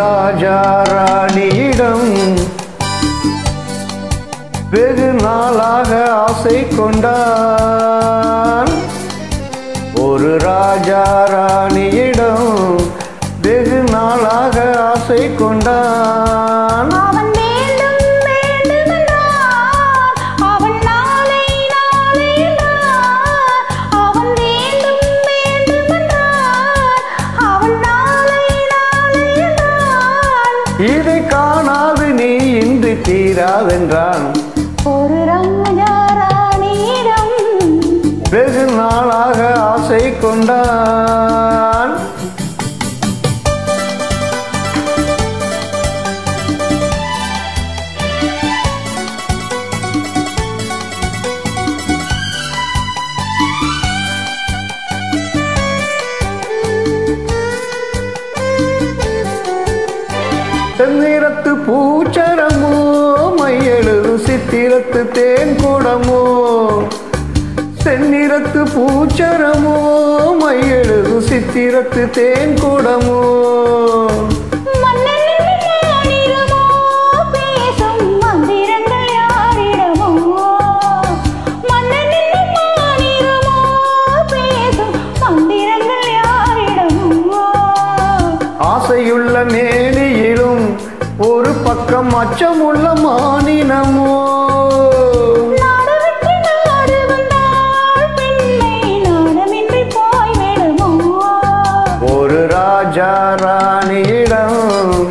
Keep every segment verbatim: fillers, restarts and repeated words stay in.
ராஜா ராணியிடம் வெகு நாளாக ஆசை கொண்டான். ஒரு ராஜா ராணியிடம் வெகு நாளாக ஆசை கொண்டான். இதை காணாது நீ இன்று தீராதென்றான். ஒரு ராஜா ராணியிடம் வெகு நாளாக ஆசை கொண்டான். செந்நிறத்து பூச்சரமோ மையெழுது சித்திரத்து தேன் கூடமோ. செந்நிறத்து பூச்சரமோ மையெழுது சித்திரத்து தேன் கூடமோ. ஆசையுள்ள மேனியிலும் ஒரு பக்கம் அச்சமுள்ள மானினமோ. ஒரு ராஜா ராணியிடம்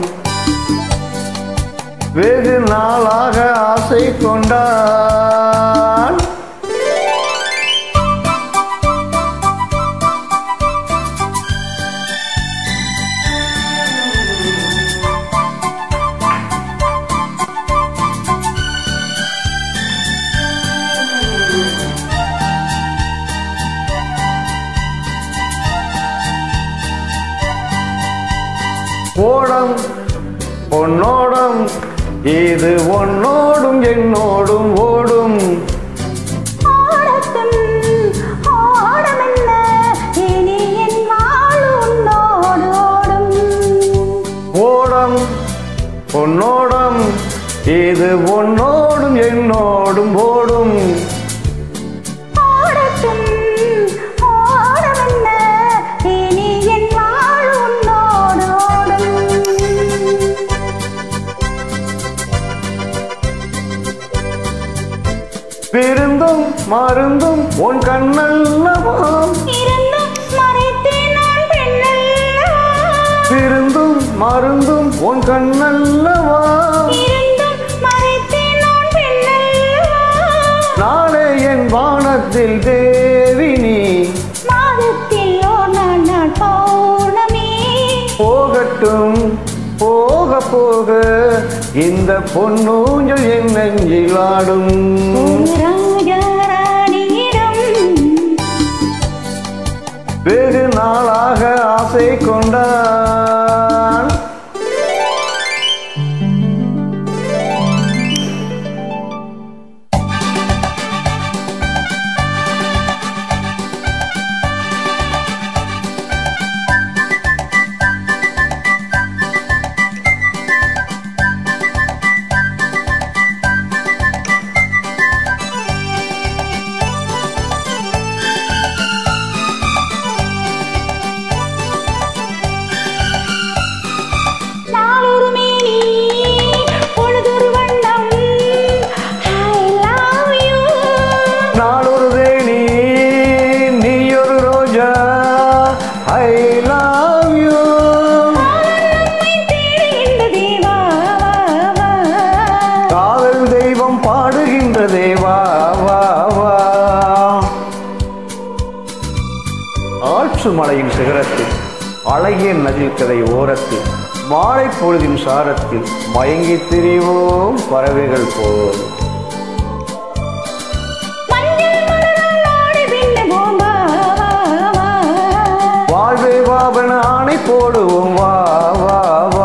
வெகு நாளாக ஆசை கொண்டான். ஓடம் பொன்னோடம் இது உன்னோடும் என்னோடும் ஓடும். ஓடம் பொன்னோடம் இது உன்னோடும் என்னோடும் ஓடும். விருந்தும் மருந்தும் உன் கண்ணல்லவா. விருந்தும் மருந்தும் உன் கண்ணல்லவா. நாளே என் வானத்தில் தேவினி போகட்டும் போக போக இந்த பொன்னூஞ்சல் என் நெஞ்சில் ஆடும். வெகு நாளாக ஆசை கொண்டான். தேவா வா வா. ஆற்று மலையின் சிகரத்தில் அழகிய நதில் கதை ஓரத்தில் மாலை பொழுதின் சாரத்தில் மயங்கி திரிவோம் பறவைகள் போல். வாழ்வே வாபன ஆணை போடுவோம் வா வா வா.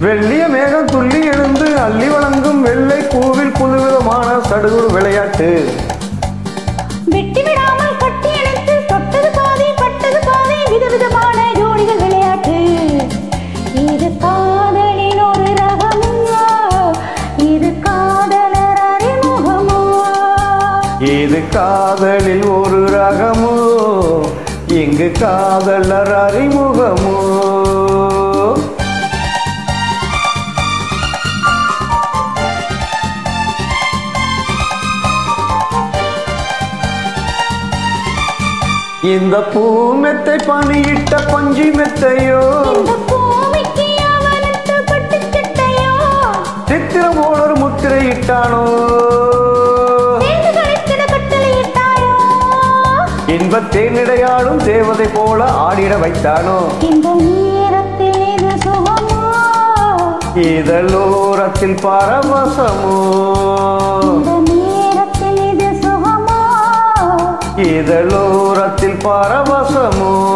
வெள்ளிய மேகம் துள்ளி எழுந்து அள்ளி வழங்கும் வெள்ளை பூவில் புதுவிதமான சடுகுடு விளையாட்டு. வெட்டி விடாமல் கட்டி அணைத்து தொட்டது பாதி பட்டது பாதி விதவிதமான ஜோடிகள் விளையாட்டு. இது காதலின் ஒரு ரகமோ, இது காதலர் அறிமுகமோ. இது காதலில் ஒரு ரகமோ, இங்கு காதலர் அறிமுகமோ. இந்த பூ மெத்தை பணியிட்ட பஞ்சி மெத்தையோ, இந்த பூமிக்கு அவனத்து பட்டு சட்டையோ, சித்திரமோடு ஒரு முத்திரையிட்டானோ, சேர்ந்து கழித்திட கட்டளையிட்டாயோ, இன்பத் தேனிடையாடும் தேவதை போல ஆடிட வைத்தானோ. இந்த நேரத்தில் இது சுகமோ, இதழோரத்தில் பரவசமோ, இந்த நேரத்தில் இது சுகமோ, இதழோரத்தில் பரவசமோ.